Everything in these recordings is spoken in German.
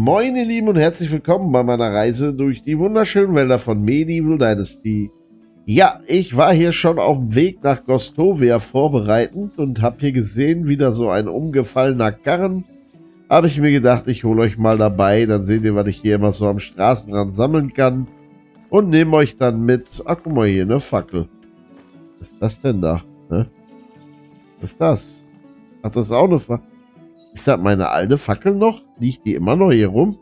Moin ihr Lieben und herzlich willkommen bei meiner Reise durch die wunderschönen Wälder von Medieval Dynasty. Ja, ich war hier schon auf dem Weg nach Gostovia vorbereitend und habe hier gesehen, wieder so ein umgefallener Karren. Habe ich mir gedacht, ich hole euch mal dabei, dann seht ihr, was ich hier immer so am Straßenrand sammeln kann. Und nehme euch dann mit. Ach, guck mal hier, eine Fackel. Was ist das denn da? Ne? Was ist das? Ach, das ist auch eine Fackel. Ist das meine alte Fackel noch? Liegt die immer noch hier rum?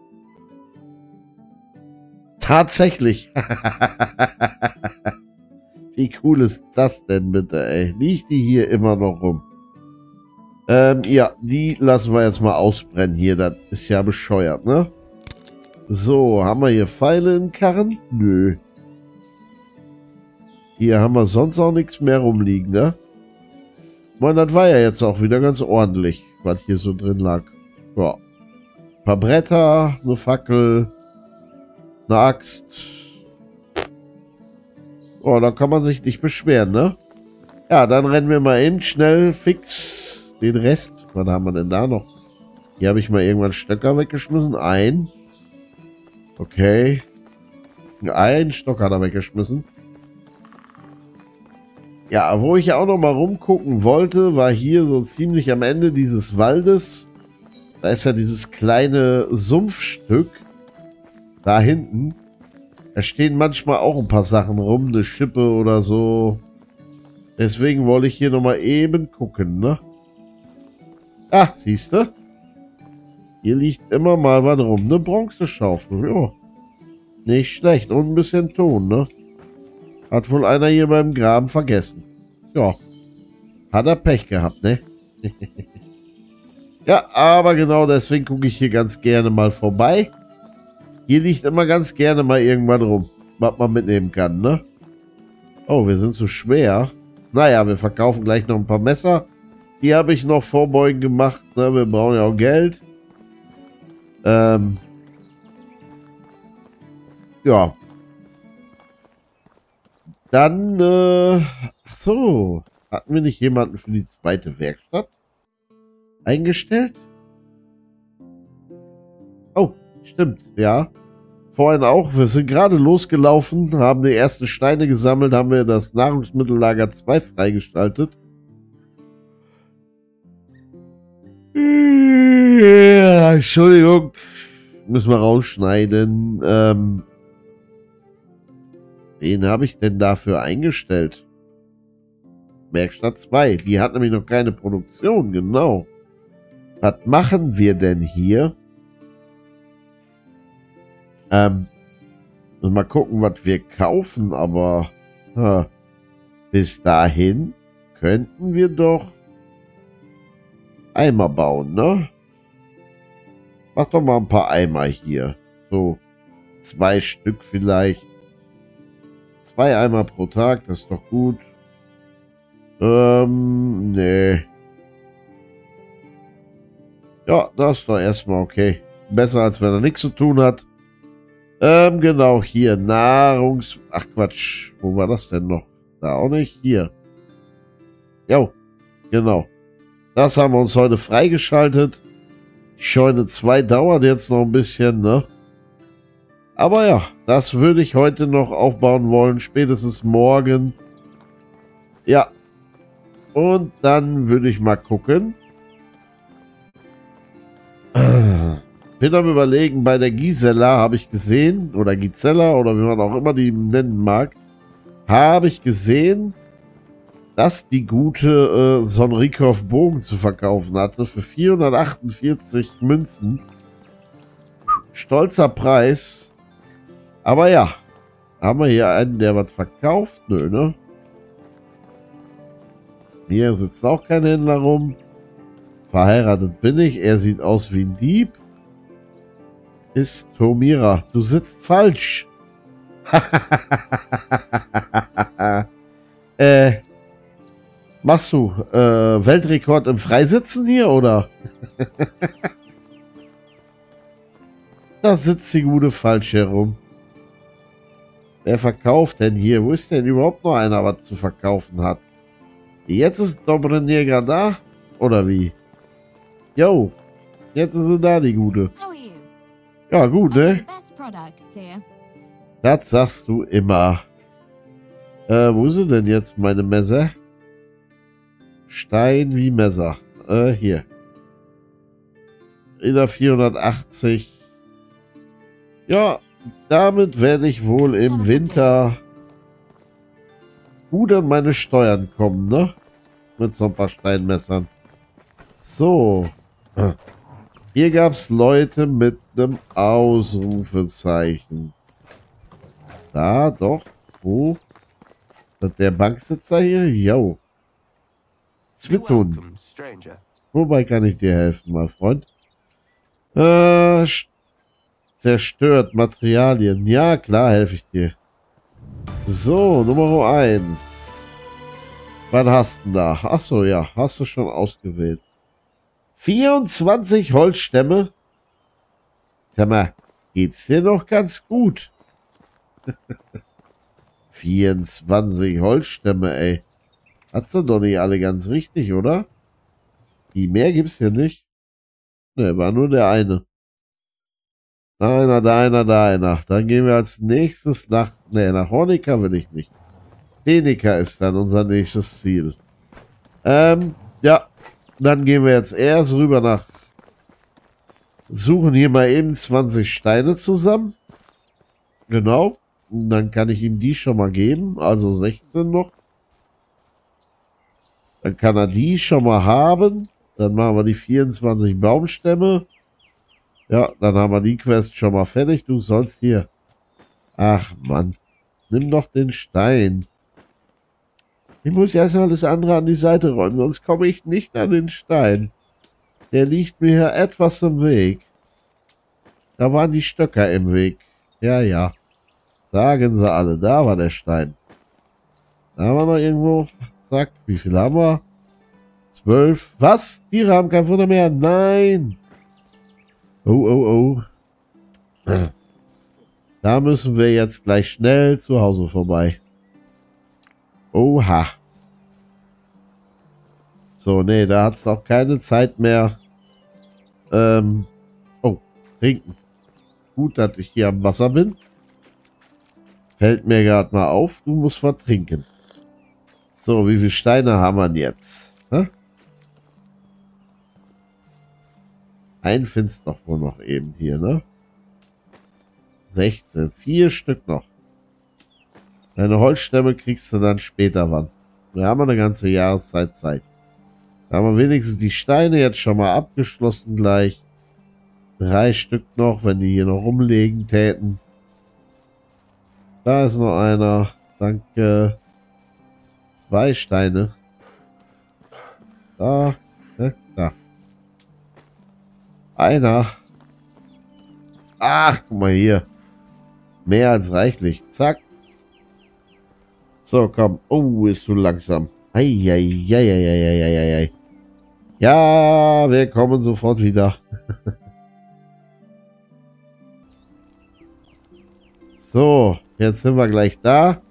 Tatsächlich. Wie cool ist das denn bitte, ey? Liegt die hier immer noch rum? Ja, die lassen wir jetzt mal ausbrennen hier. Das ist ja bescheuert, ne? So, haben wir hier Pfeile in Karren? Nö. Hier haben wir sonst auch nichts mehr rumliegen, ne? Man, das war ja jetzt auch wieder ganz ordentlich, was hier so drin lag. Ja. Ein paar Bretter, eine Fackel, eine Axt. Oh, da kann man sich nicht beschweren, ne? Ja, dann rennen wir mal eben schnell fix den Rest. Was haben wir denn da noch? Hier habe ich mal irgendwann Stöcker weggeschmissen. Ein. Okay. Ein Stock hat er weggeschmissen. Ja, wo ich auch noch mal rumgucken wollte, war hier so ziemlich am Ende dieses Waldes. Da ist ja dieses kleine Sumpfstück. Da hinten. Da stehen manchmal auch ein paar Sachen rum, eine Schippe oder so. Deswegen wollte ich hier noch mal eben gucken, ne? Ah, siehst du? Hier liegt immer mal was rum. Eine Bronzeschaufel, ja. Nicht schlecht. Und ein bisschen Ton, ne? Hat wohl einer hier beim Graben vergessen. Ja. Hat er Pech gehabt, ne? Ja, aber genau deswegen gucke ich hier ganz gerne mal vorbei. Hier liegt immer ganz gerne mal irgendwann rum, was man mitnehmen kann, ne? Oh, wir sind zu schwer. Naja, wir verkaufen gleich noch ein paar Messer. Die habe ich noch vorbeugen gemacht, ne? Wir brauchen ja auch Geld. Ja. Dann, ach so, hatten wir nicht jemanden für die zweite Werkstatt eingestellt? Oh, stimmt, ja. Vorhin auch, wir sind gerade losgelaufen, haben die ersten Steine gesammelt, haben wir das Nahrungsmittellager 2 freigeschaltet. Ja, Entschuldigung, müssen wir rausschneiden. Wen habe ich denn dafür eingestellt? Werkstatt 2. Die hat nämlich noch keine Produktion, genau. Was machen wir denn hier? Mal gucken, was wir kaufen, aber bis dahin könnten wir doch Eimer bauen, ne? Mach doch mal ein paar Eimer hier. So 2 Stück vielleicht. 2 Eimer pro Tag, das ist doch gut. Nee. Ja, das ist doch erstmal okay. Besser, als wenn er nichts zu tun hat. Genau, hier. Ach, Quatsch. Wo war das denn noch? Da auch nicht. Hier. Jo, genau. Das haben wir uns heute freigeschaltet. Die Scheune 2 dauert jetzt noch ein bisschen, ne? Aber ja, das würde ich heute noch aufbauen wollen. Spätestens morgen. Ja. Und dann würde ich mal gucken. Bin am Überlegen, bei der Gisela habe ich gesehen, oder Gisela, oder wie man auch immer die nennen mag, habe ich gesehen, dass die gute Sonrikov Bogen zu verkaufen hatte für 448 Münzen. Stolzer Preis. Aber ja, haben wir hier einen, der was verkauft? Nö, ne? Hier sitzt auch kein Händler rum. Verheiratet bin ich. Er sieht aus wie ein Dieb. Ist Tomira. Du sitzt falsch. Machst du Weltrekord im Freisitzen hier, oder? Da sitzt die gute falsch herum. Wer verkauft denn hier? Wo ist denn überhaupt noch einer, was zu verkaufen hat? Jetzt ist Dobrenjäger da? Oder wie? Jo, jetzt ist sie da, die gute. Ja, gut, ne? Das sagst du immer. Wo sind denn jetzt meine Messer? Stein wie Messer. Hier. In der 480. Ja, damit werde ich wohl im Winter gut an meine Steuern kommen, ne? Mit so ein paar Steinmessern. So. Hier gab es Leute mit einem Ausrufezeichen. Da, doch. Wo? Ist der Banksitzer hier? Jo. Zwitun. Wobei kann ich dir helfen, mein Freund? Zerstört Materialien. Ja, klar, helfe ich dir. So, Nummer 1. Was hast du denn da? Achso, ja, hast du schon ausgewählt. 24 Holzstämme. Sag mal, geht's dir noch ganz gut? 24 Holzstämme, ey. Hast du doch nicht alle ganz richtig, oder? Die mehr gibt's hier nicht. Ne, war nur der eine. Da einer. Dann gehen wir als nächstes nach Hornika will ich nicht. Denika ist dann unser nächstes Ziel. Ja. Dann gehen wir jetzt erst rüber nach... Suchen hier mal eben 20 Steine zusammen. Genau. Und dann kann ich ihm die schon mal geben. Also 16 noch. Dann kann er die schon mal haben. Dann machen wir die 24 Baumstämme. Ja, dann haben wir die Quest schon mal fertig. Du sollst hier... Ach Mann. Nimm doch den Stein. Ich muss erst mal alles andere an die Seite räumen, sonst komme ich nicht an den Stein. Der liegt mir hier etwas im Weg. Da waren die Stöcker im Weg. Ja, ja. Sagen sie alle. Da war der Stein. Da haben wir noch irgendwo... Zack, wie viel haben wir? 12. Was? Tiere haben kein Futter mehr? Nein! Oh. Da müssen wir jetzt gleich schnell zu Hause vorbei. Oha. So, nee, da hat es auch keine Zeit mehr. Oh, trinken. Gut, dass ich hier am Wasser bin. Fällt mir gerade mal auf, du musst was trinken. So, wie viele Steine haben wir denn jetzt? Hä? Einen findest du doch wohl noch eben hier, ne? 16. 4 Stück noch. Deine Holzstämme kriegst du dann später wann. Wir haben eine ganze Jahreszeit Zeit. Da haben wir wenigstens die Steine jetzt schon mal abgeschlossen gleich. 3 Stück noch, wenn die hier noch rumlegen täten. Da ist noch einer. Danke. 2 Steine. Da. Da. Einer. Ach, guck mal hier. Mehr als reichlich. Zack. So, komm. Oh, ist zu langsam. Eieieiei. Ja, wir kommen sofort wieder. So, jetzt sind wir gleich da.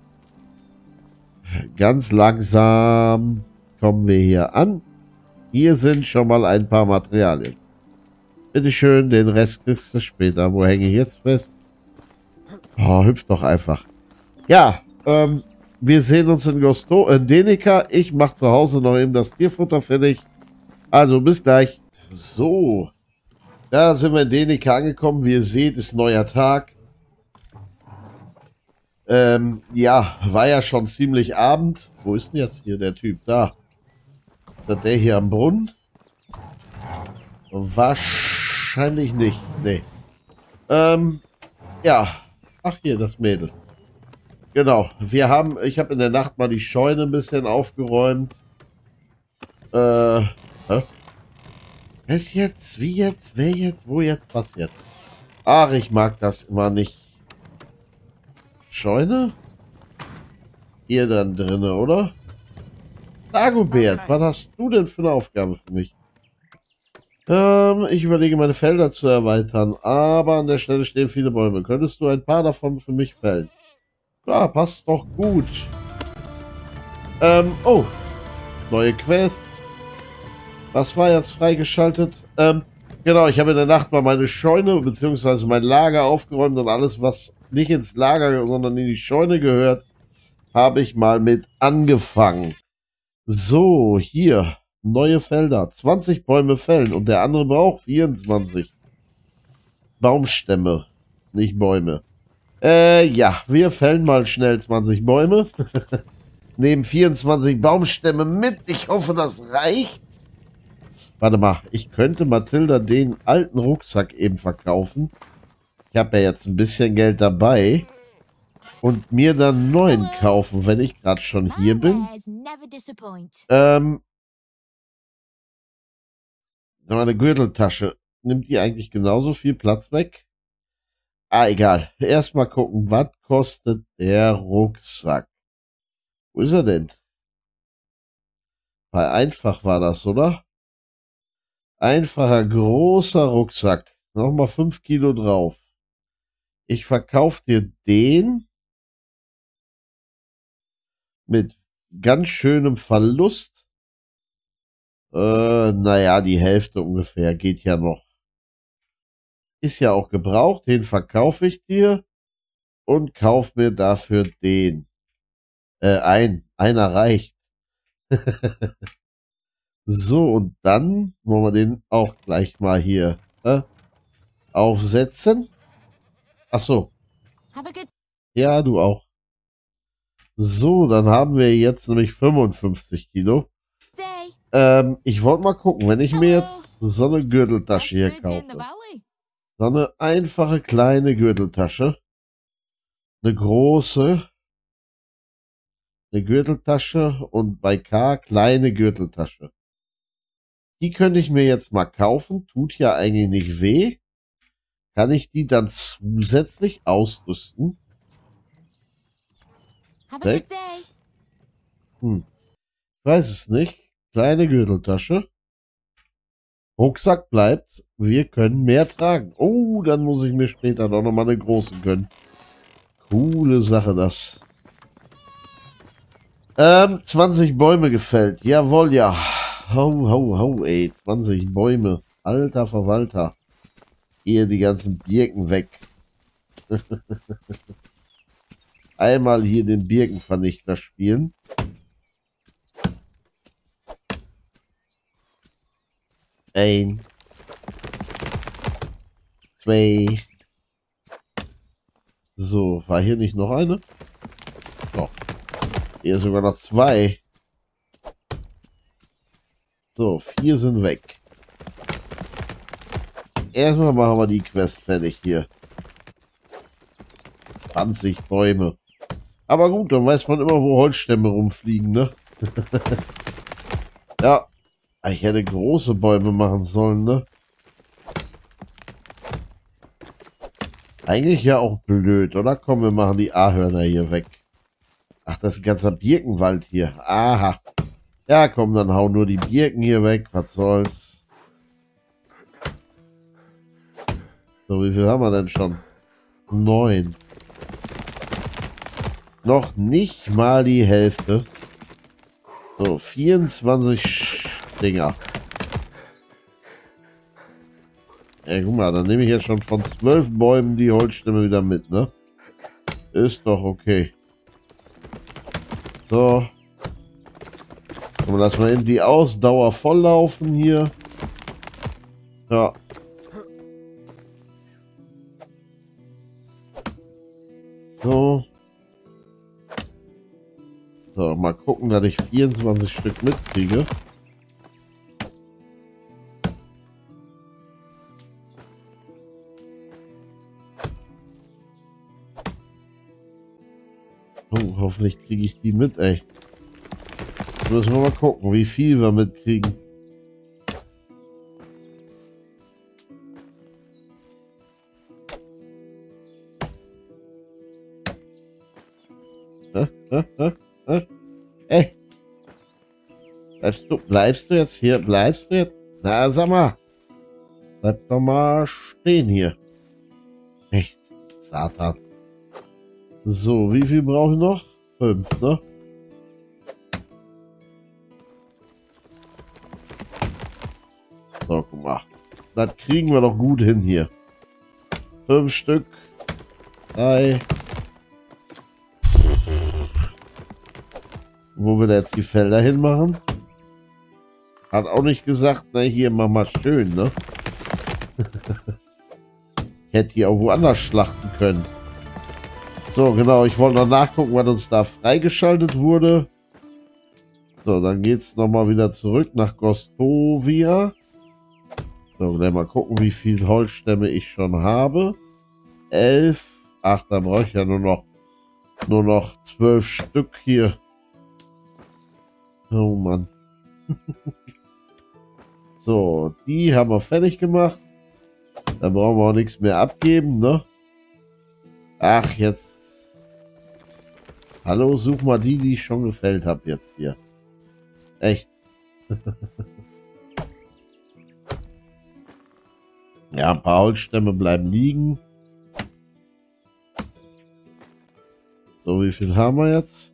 Ganz langsam kommen wir hier an. Hier sind schon mal ein paar Materialien. Bitteschön, den Rest kriegst du später. Wo hänge ich jetzt fest? Oh, hüpf doch einfach. Ja, wir sehen uns in Denika. Ich mache zu Hause noch eben das Tierfutter fertig. Also, bis gleich. So, da sind wir in Denika angekommen. Wie ihr seht, ist neuer Tag. Ja, war ja schon ziemlich Abend. Wo ist denn jetzt hier der Typ? Da. Ist das der hier am Brunnen? Wahrscheinlich nicht. Nee. Ja. Ach, hier, das Mädel. Genau. Ich habe in der Nacht mal die Scheune ein bisschen aufgeräumt. Hä? Was jetzt? Wie jetzt? Wer jetzt? Wo jetzt? Was jetzt? Ach, ich mag das immer nicht. Scheune? Hier dann drinne, oder? Dagobert, was hast du denn für eine Aufgabe für mich? Ich überlege, meine Felder zu erweitern, aber an der Stelle stehen viele Bäume. Könntest du ein paar davon für mich fällen? Klar, passt doch gut. Oh. Neue Quest. Was war jetzt freigeschaltet? Genau, ich habe in der Nacht mal meine Scheune bzw. mein Lager aufgeräumt und alles, was nicht ins Lager, sondern in die Scheune gehört, habe ich mal mit angefangen. So, hier, neue Felder. 20 Bäume fällen und der andere braucht 24 Baumstämme, nicht Bäume. Ja, wir fällen mal schnell 20 Bäume. Nehmen 24 Baumstämme mit. Ich hoffe, das reicht. Warte mal, ich könnte Mathilda den alten Rucksack eben verkaufen. Ich habe ja jetzt ein bisschen Geld dabei. Und mir dann einen neuen kaufen, wenn ich gerade schon hier bin. Meine Gürteltasche. Nimmt die eigentlich genauso viel Platz weg? Ah, egal. Erstmal gucken, was kostet der Rucksack? Wo ist er denn? Bei einfach war das, oder? Einfacher, großer Rucksack. Nochmal 5 Kilo drauf. Ich verkaufe dir den mit ganz schönem Verlust. Naja, die Hälfte ungefähr geht ja noch. Ist ja auch gebraucht, den verkaufe ich dir und kauf mir dafür den. Einer reicht. So, und dann wollen wir den auch gleich mal hier aufsetzen. Ach so. Ja, du auch. So, dann haben wir jetzt nämlich 55 Kilo. Ich wollte mal gucken, wenn ich mir jetzt so eine Gürteltasche hier kaufe. So eine einfache kleine Gürteltasche. Eine große. Eine Gürteltasche und bei K kleine Gürteltasche. Die könnte ich mir jetzt mal kaufen. Tut ja eigentlich nicht weh. Kann ich die dann zusätzlich ausrüsten? 6. Ich weiß es nicht. Kleine Gürteltasche. Rucksack bleibt. Wir können mehr tragen. Oh, dann muss ich mir später doch nochmal eine große gönnen. Coole Sache das. 20 Bäume gefällt. Jawohl, ja. Ho, ho, ho, ey. 20 Bäume. Alter Verwalter. Hier die ganzen Birken weg. Einmal hier den Birkenvernichter spielen. Ein. 2. So, war hier nicht noch eine? Doch. Hier sogar noch 2. So, 4 sind weg. Erstmal machen wir die Quest fertig hier. 20 Bäume. Aber gut, dann weiß man immer, wo Holzstämme rumfliegen, ne? Ja. Ich hätte große Bäume machen sollen, ne? Eigentlich ja auch blöd, oder? Komm, wir machen die Ahörner hier weg. Ach, das ist ein ganzer Birkenwald hier. Aha. Ja, komm, dann hau nur die Birken hier weg. Was soll's? So, wie viel haben wir denn schon? 9. Noch nicht mal die Hälfte. So, 24 Dinger. Ja, guck mal, dann nehme ich jetzt schon von 12 Bäumen die Holzstämme wieder mit, ne? Ist doch okay. So. Und lassen wir eben die Ausdauer volllaufen hier. Ja. So. So, mal gucken, dass ich 24 Stück mitkriege. Oh, hoffentlich kriege ich die mit, ey. Müssen wir mal gucken, wie viel wir mitkriegen. Ey. Bleibst du jetzt hier? Bleibst du jetzt? Na, sag mal. Bleib doch mal stehen hier. Echt. Satan. So, wie viel brauche ich noch? 5, ne? So, guck mal. Das kriegen wir doch gut hin hier. 5 Stück. 3. Wo wir jetzt die Felder hinmachen? Hat auch nicht gesagt, na hier, mach mal schön, ne? Ich hätte die auch woanders schlachten können. So, genau, ich wollte noch nachgucken, was uns da freigeschaltet wurde. So, dann geht's nochmal wieder zurück nach Gostovia. So, dann mal gucken, wie viel Holzstämme ich schon habe. 11. Ach, da brauche ich ja nur noch 12 Stück hier. Oh Mann. So, die haben wir fertig gemacht. Da brauchen wir auch nichts mehr abgeben, ne? Ach, jetzt. Hallo, such mal die ich schon gefällt habe jetzt hier. Echt. Ja, ein paar Holzstämme bleiben liegen. So, wie viel haben wir jetzt?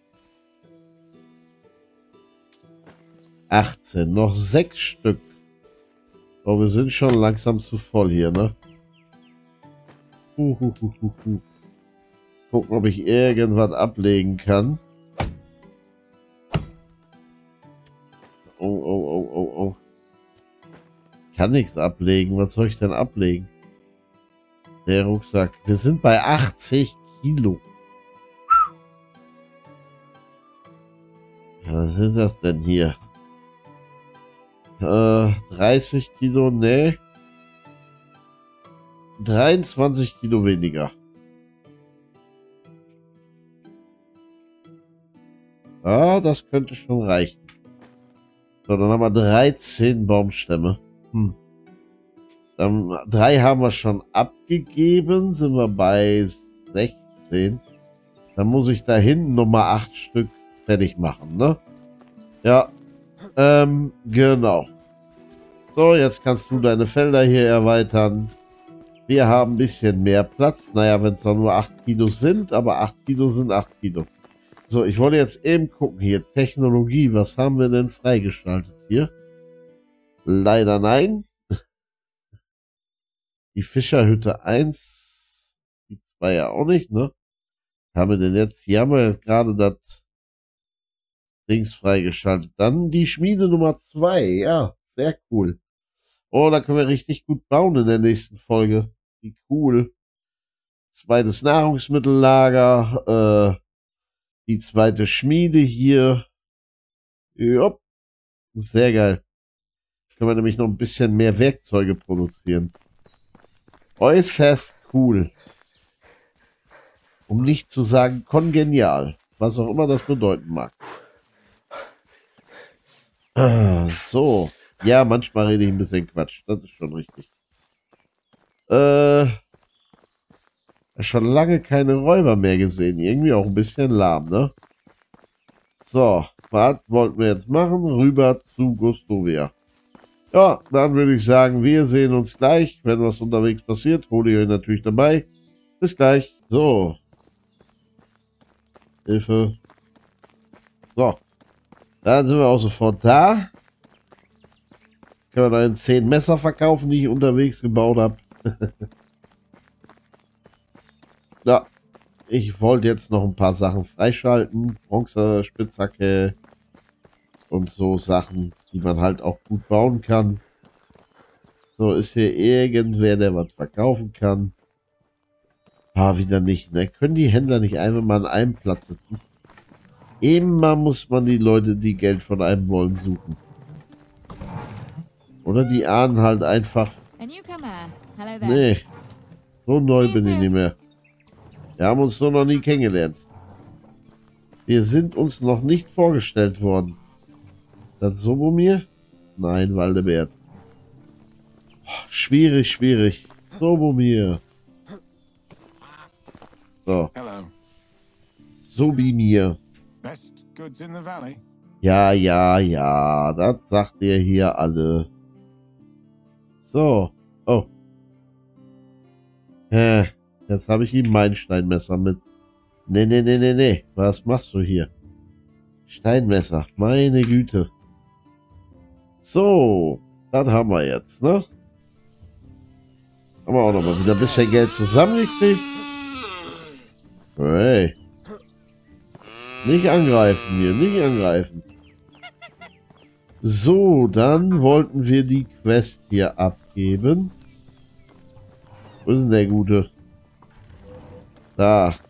18, noch 6 Stück. Oh, wir sind schon langsam zu voll hier, ne? Gucken, ob ich irgendwas ablegen kann. Oh. Kann nichts ablegen. Was soll ich denn ablegen? Der Rucksack. Wir sind bei 80 Kilo. Was sind das denn hier? 30 Kilo, ne? 23 Kilo weniger. Ah, das könnte schon reichen. So, dann haben wir 13 Baumstämme. Dann 3 haben wir schon abgegeben. Sind wir bei 16. Dann muss ich da hinten nochmal 8 Stück fertig machen, ne? Ja. Genau. So, jetzt kannst du deine Felder hier erweitern. Wir haben ein bisschen mehr Platz. Naja, wenn es doch nur 8 Kilo sind, aber 8 Kilo sind 8 Kilo. So, ich wollte jetzt eben gucken hier. Technologie, was haben wir denn freigeschaltet hier? Leider nein. Die Fischerhütte 1. Die 2 ja auch nicht, ne? Haben wir denn jetzt? Hier haben wir gerade das Dings freigeschaltet. Dann die Schmiede Nummer 2. Ja, sehr cool. Oh, da können wir richtig gut bauen in der nächsten Folge. Wie cool. Zweites Nahrungsmittellager. Die zweite Schmiede hier. Jupp. Sehr geil. Können wir nämlich noch ein bisschen mehr Werkzeuge produzieren. Äußerst cool. Um nicht zu sagen kongenial. Was auch immer das bedeuten mag. So. Ja, manchmal rede ich ein bisschen Quatsch. Das ist schon richtig. Schon lange keine Räuber mehr gesehen. Irgendwie auch ein bisschen lahm, ne? So. Was wollten wir jetzt machen? Rüber zu Gostovia. Ja, dann würde ich sagen, wir sehen uns gleich. Wenn was unterwegs passiert, hole ich euch natürlich dabei. Bis gleich. So. Hilfe. So. Dann sind wir auch sofort da. Können wir dann 10 Messer verkaufen, die ich unterwegs gebaut habe. Ja. Ich wollte jetzt noch ein paar Sachen freischalten. Bronze, Spitzhacke und so Sachen, die man halt auch gut bauen kann. So, ist hier irgendwer, der was verkaufen kann? Ah, wieder nicht, ne? Können die Händler nicht einfach mal an einem Platz sitzen? Immer muss man die Leute, die Geld von einem wollen, suchen. Oder die ahnen halt einfach... Nee, so neu bin ich nicht mehr. Wir haben uns doch noch nie kennengelernt. Wir sind uns noch nicht vorgestellt worden. Das Sobomir? Nein, Waldebert. Oh, schwierig. Sobomir. So. Sobimir. Ja, das sagt ihr hier alle. So. Oh. Jetzt habe ich ihm mein Steinmesser mit. Nee. Was machst du hier? Steinmesser. Meine Güte. So. Das haben wir jetzt, ne? Haben wir auch noch mal wieder ein bisschen Geld zusammengekriegt. Hey. Nicht angreifen hier, nicht angreifen. So, dann wollten wir die Quest hier abgeben. Wo ist denn der Gute? Da.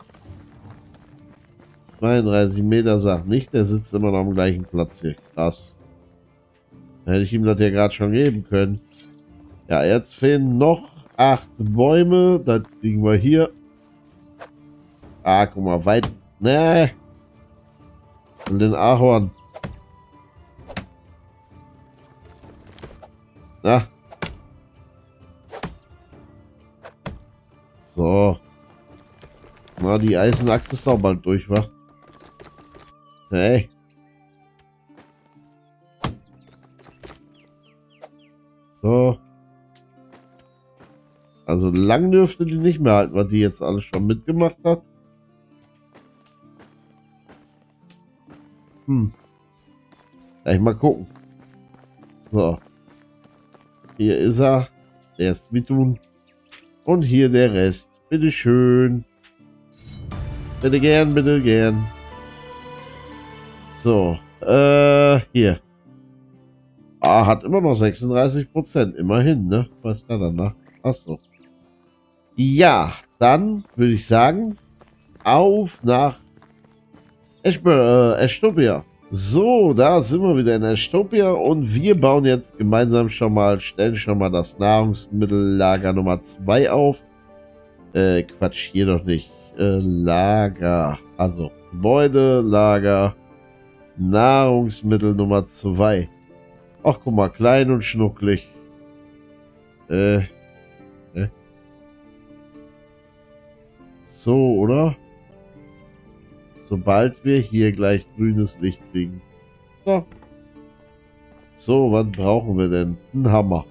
32 Meter sagt nicht, der sitzt immer noch am gleichen Platz hier. Krass. Da hätte ich ihm das ja gerade schon geben können. Ja, jetzt fehlen noch 8 Bäume. Das kriegen wir hier. Ah, guck mal, weit. Nee. Und den Ahorn. Na. So. Na, die Eisenachse ist auch bald durch, wa? Hey. So. Also lang dürfte die nicht mehr halten, was die jetzt alles schon mitgemacht hat. Gleich mal gucken. So. Hier ist er. Der ist Mitun. Und hier der Rest. Bitteschön. Bitte gern, bitte gern. So. Hier. Ah, hat immer noch 36%. Immerhin, ne? Was ist da danach? Achso. Ja, dann würde ich sagen, auf nach Estopia. So, da sind wir wieder in Estopia und wir bauen jetzt gemeinsam stellen schon mal das Nahrungsmittellager Nummer 2 auf. Quatsch, hier doch nicht. Lager. Also, Gebäude, Lager, Nahrungsmittel Nummer 2. Ach, guck mal, klein und schnucklig. So, oder? Sobald wir hier gleich grünes Licht kriegen. So. So, was brauchen wir denn? Ein Hammer.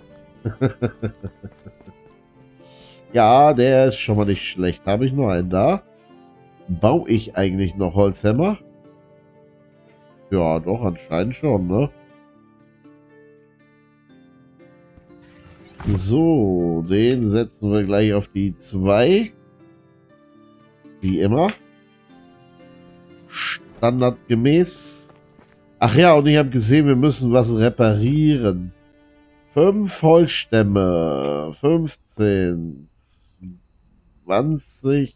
Ja, der ist schon mal nicht schlecht. Habe ich nur einen da? Baue ich eigentlich noch Holzhämmer? Ja, doch, anscheinend schon, ne? So, den setzen wir gleich auf die 2. Wie immer. Standardgemäß. Ach ja, und ich habe gesehen, wir müssen was reparieren. 5 Holzstämme. 15. 20.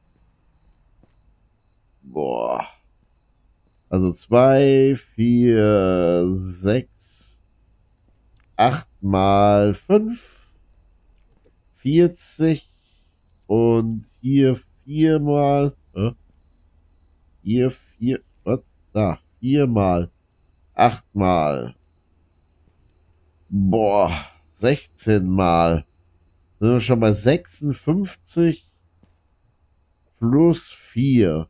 Boah. Also 2, 4, 6, 8 mal 5. 40. Und hier 4 mal. Hier 4. Was? Da. 4 mal. 8 mal. Boah. 16 mal. Sind wir schon bei 56 plus 4.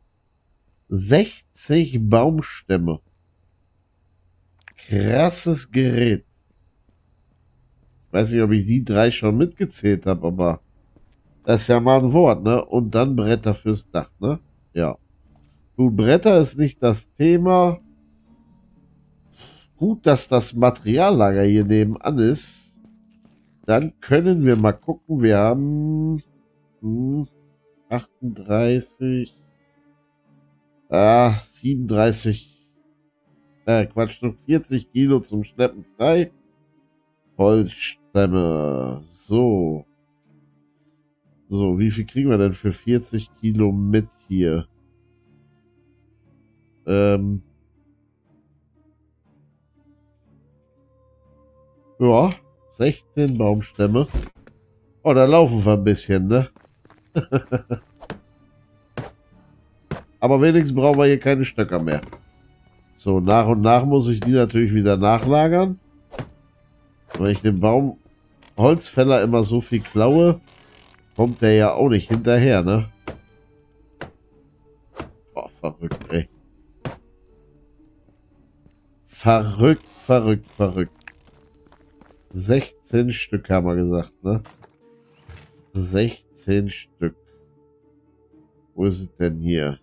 60 Baumstämme. Krasses Gerät. Weiß nicht, ob ich die 3 schon mitgezählt habe, aber das ist ja mal ein Wort, ne? Und dann Bretter fürs Dach, ne? Ja. Gut, Bretter ist nicht das Thema. Gut, dass das Materiallager hier nebenan ist. Dann können wir mal gucken. Wir haben 38. 37. Quatsch, noch 40 Kilo zum Schleppen frei. Holzstämme. So. So, wie viel kriegen wir denn für 40 Kilo mit hier? Ja, 16 Baumstämme. Oh, da laufen wir ein bisschen, ne? Aber wenigstens brauchen wir hier keine Stöcker mehr. So, nach und nach muss ich die natürlich wieder nachlagern. Wenn ich den Holzfäller immer so viel klaue, kommt der ja auch nicht hinterher, ne? Boah, verrückt, ey. Verrückt, verrückt, verrückt. 16 Stück haben wir gesagt, ne? 16 Stück. Wo ist es denn hier?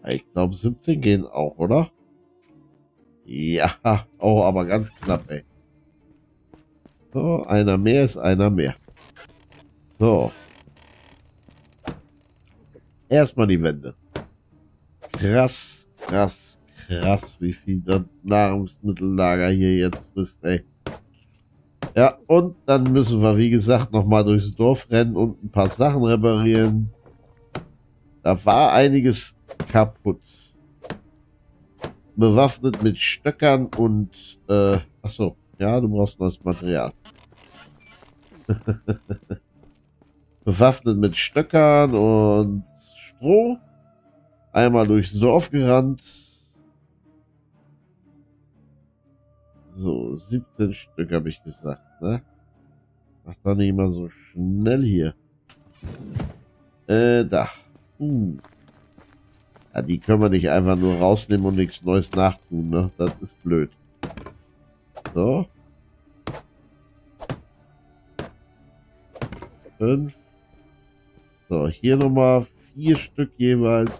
Ich glaube 17 gehen auch, oder? Ja, oh, aber ganz knapp, ey. So, einer mehr ist einer mehr. So. Erstmal die Wände. Krass, krass, krass, wie viel das Nahrungsmittellager hier jetzt ist, ey. Ja, und dann müssen wir, wie gesagt, nochmal durchs Dorf rennen und ein paar Sachen reparieren. Da war einiges kaputt. Bewaffnet mit Stöckern und, achso, ja, du brauchst neues Material. Bewaffnet mit Stöckern und Stroh. Einmal durchs Dorf gerannt. So, 17 Stück habe ich gesagt, ne? Mach doch nicht mal so schnell hier. Da. Ja, die können wir nicht einfach nur rausnehmen und nichts Neues nachtun, ne? Das ist blöd. So. 5. So, hier nochmal 4 Stück jeweils.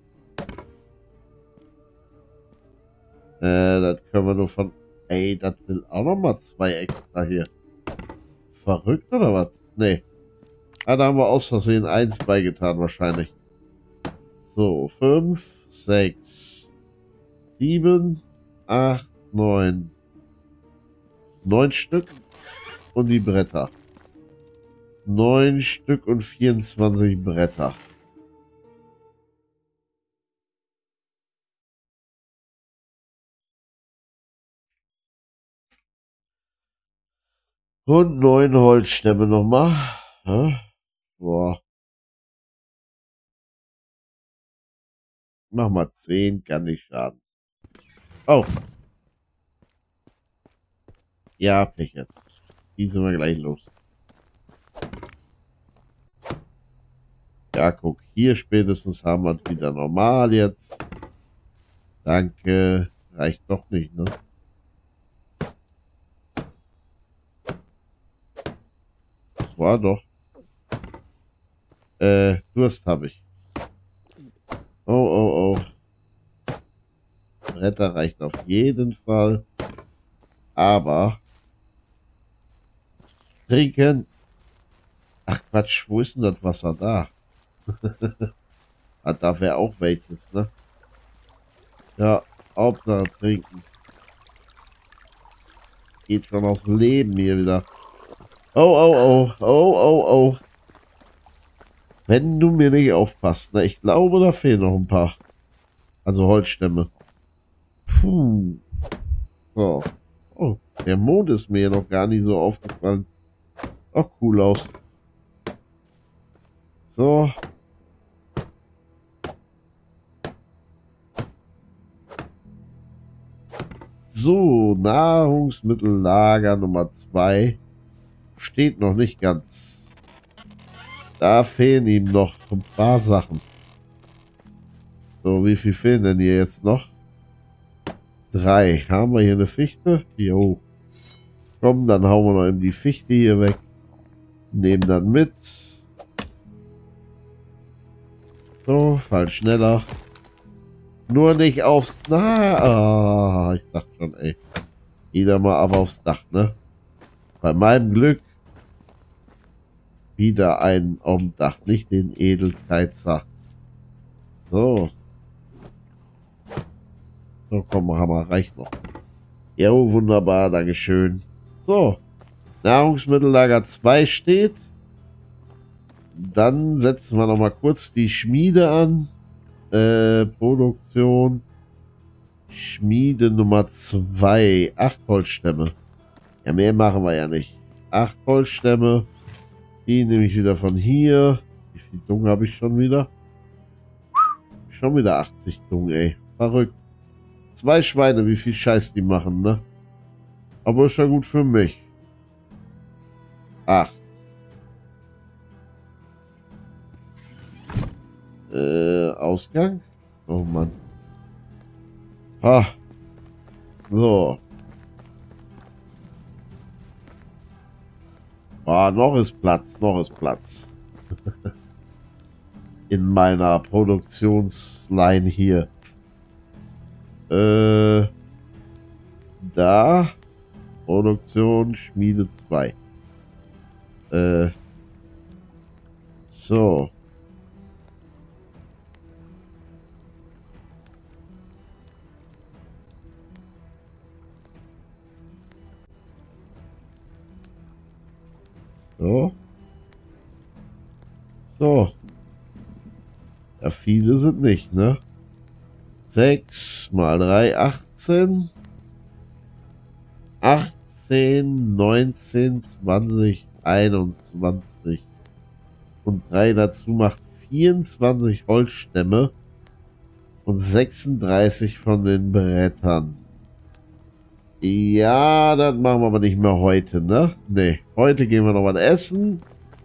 Das können wir nur von... Ey, das will auch nochmal 2 extra hier. Verrückt oder was? Nee. Ah, da haben wir aus Versehen 1 beigetan wahrscheinlich. So, 5, 6, 7, 8, 9. 9 Stück und die Bretter. 9 Stück und 24 Bretter. Und 9 Holzstämme nochmal. Ja? Boah. Mach mal 10, kann nicht schaden. Oh. Ja, Pech jetzt. Die sind wir gleich los. Ja, guck, hier spätestens haben wir es wieder normal jetzt. Danke. Reicht doch nicht, ne? Das war doch. Durst habe ich. Oh, oh, oh. Bretter reicht auf jeden Fall. Aber trinken. Ach Quatsch, wo ist denn das Wasser da? Ah, da wäre auch welches, ne? Ja, Hauptsache trinken. Geht schon aufs Leben hier wieder. Oh, oh, oh, oh, oh, oh. Wenn du mir nicht aufpasst, ne? Ich glaube, da fehlen noch ein paar. Also Holzstämme. Puh. So. Oh, der Mond ist mir noch gar nicht so aufgefallen. Auch cool aus. So. So, Nahrungsmittellager Nummer 2 steht noch nicht ganz. Da fehlen ihm noch ein paar Sachen. So, wie viel fehlen denn hier jetzt noch? 3. Haben wir hier eine Fichte? Jo. Komm, dann hauen wir noch eben die Fichte hier weg. Nehmen dann mit. So, fall schneller. Nur nicht aufs... Na, ich dachte schon, ey. Wieder mal aber aufs Dach, ne? Bei meinem Glück wieder einen auf dem Dach, nicht den Edelkeizer. So. So, komm, Hammer, reicht noch. Ja, wunderbar, Dankeschön. So. Nahrungsmittellager 2 steht. Dann setzen wir noch mal kurz die Schmiede an. Produktion. Schmiede Nummer 2. 8 Holzstämme. Ja, mehr machen wir ja nicht. 8 Holzstämme. Die nehme ich wieder von hier. Wie viel Dung habe ich schon wieder? Schon wieder 80 Dung, ey. Verrückt. 2 Schweine, wie viel Scheiß die machen, ne? Aber ist ja gut für mich. 8. Ausgang? Oh Mann. Ha. So. Ah, noch ist Platz, noch ist Platz. in meiner Produktionsline hier. Da. Produktion, Schmiede 2. So. So. So. Ja, viele sind nicht, ne? 6 mal 3, 18. 18, 19, 20, 21. Und 3 dazu macht 24 Holzstämme. Und 36 von den Brettern. Ja, das machen wir aber nicht mehr heute, ne? Ne, heute gehen wir noch was essen.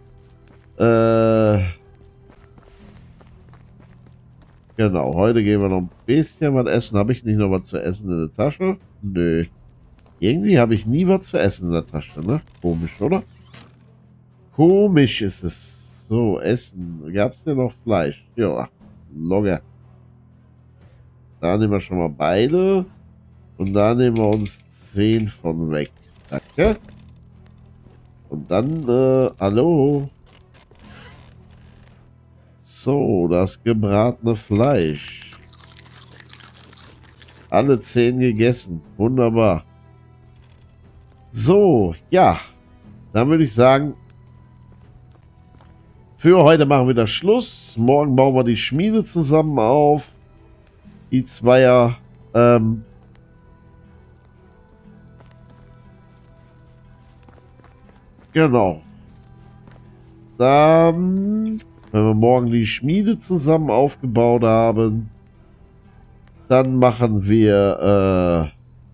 Genau, heute gehen wir noch ein bisschen was essen. Habe ich nicht noch was zu essen in der Tasche? Nö. Irgendwie habe ich nie was zu essen in der Tasche, ne? Komisch, oder? Komisch ist es. So, Essen. Gab es denn noch Fleisch? Ja, Logger. Da nehmen wir schon mal beide. Und da nehmen wir uns 10 von weg. Danke. Und dann, hallo. So, das gebratene Fleisch. Alle 10 gegessen. Wunderbar. So, ja. Dann würde ich sagen, für heute machen wir das Schluss. Morgen bauen wir die Schmiede zusammen auf. Die Zweier, genau. Dann, wenn wir morgen die Schmiede zusammen aufgebaut haben, dann machen wir,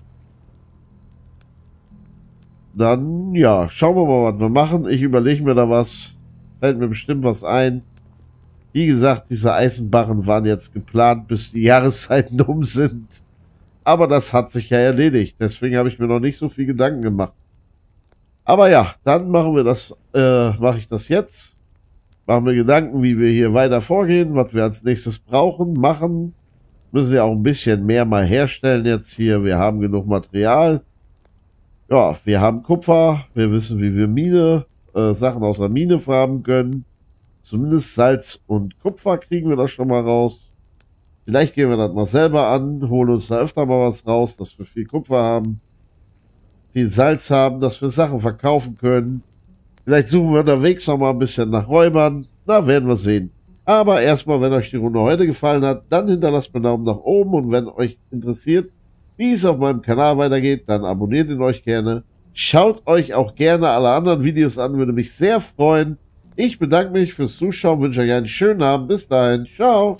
dann, ja, schauen wir mal, was wir machen. Ich überlege mir da was. Fällt mir bestimmt was ein. Wie gesagt, diese Eisenbarren waren jetzt geplant, bis die Jahreszeiten um sind. Aber das hat sich ja erledigt. Deswegen habe ich mir noch nicht so viel Gedanken gemacht. Aber ja, dann machen wir das, mache ich das jetzt. Machen wir Gedanken, wie wir hier weiter vorgehen, was wir als nächstes brauchen, machen. Müssen ja auch ein bisschen mehr mal herstellen jetzt hier. Wir haben genug Material. Ja, wir haben Kupfer. Wir wissen, wie wir Mine, Sachen aus der Mine farben können. Zumindest Salz und Kupfer kriegen wir da schon mal raus. Vielleicht gehen wir das mal selber an, holen uns da öfter mal was raus, dass wir viel Kupfer haben, viel Salz haben, dass wir Sachen verkaufen können. Vielleicht suchen wir unterwegs noch mal ein bisschen nach Räubern. Na, werden wir sehen. Aber erstmal, wenn euch die Runde heute gefallen hat, dann hinterlasst mir einen Daumen nach oben. Und wenn euch interessiert, wie es auf meinem Kanal weitergeht, dann abonniert ihn euch gerne. Schaut euch auch gerne alle anderen Videos an, würde mich sehr freuen. Ich bedanke mich fürs Zuschauen, wünsche euch einen schönen Abend. Bis dahin, ciao.